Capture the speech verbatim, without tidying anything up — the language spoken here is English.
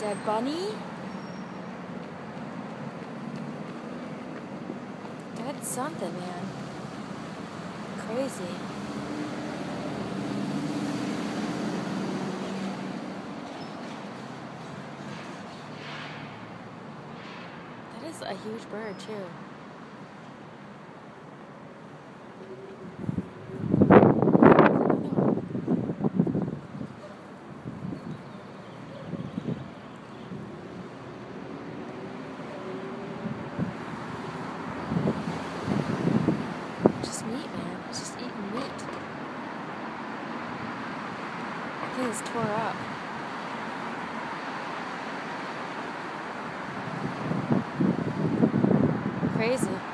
dead bunny? Dead something, man. Crazy. That is a huge bird, too. Just meat, man. It's just eating meat. That thing is tore up. Crazy.